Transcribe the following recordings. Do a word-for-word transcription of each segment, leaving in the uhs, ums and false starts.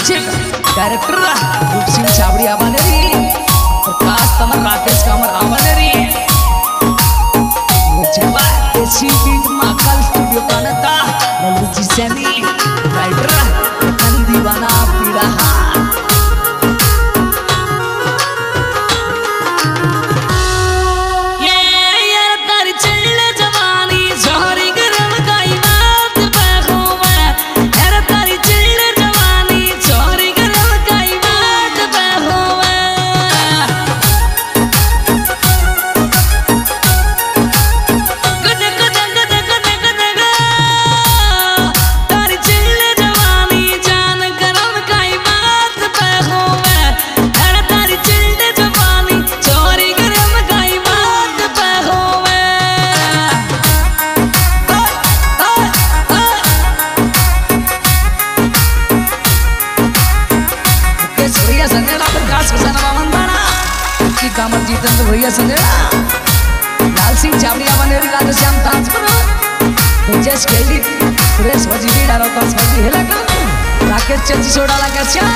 music director रूप सिंह छाबड़ी आवानेरी प्रकाश तमर राकेश कामर आवानेरी जेवा एसी बीट माकल स्टूडियो कानता लल्लू जी सैनी राइटर अन दीवाना पीड़ा कामर जीतन तो भैया संदेड़ा लाल सिंह छाबड़ी आवानेरी राधे श्याम ट्रांसफर जस खेली सुरेश वजीरी डारो कास वजी हेला का राकेश चंद सोडा लगा श्या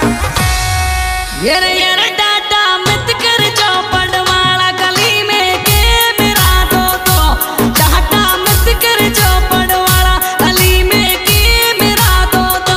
ये रे ये रे डाटा मत कर जो पड़वाला गली में के मेरा दो दो डाटा मत कर जो पड़वाला गली में के मेरा दो दो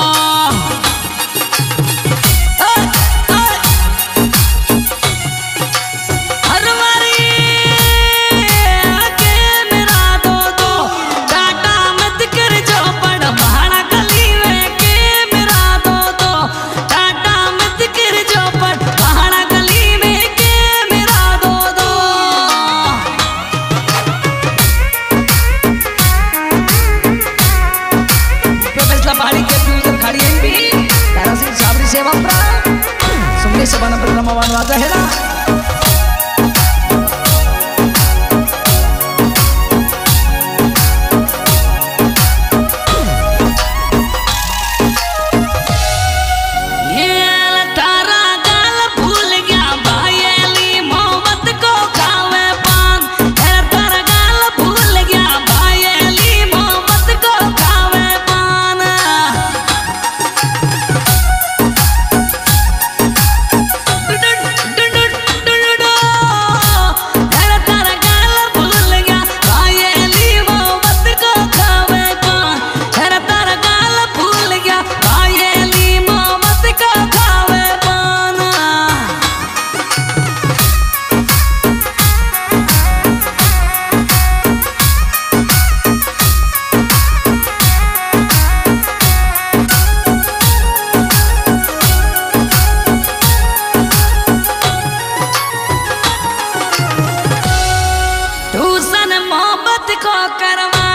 सेवा सुनने से बना प्रोग्राम वाजा है ना मोहब्बत को करवा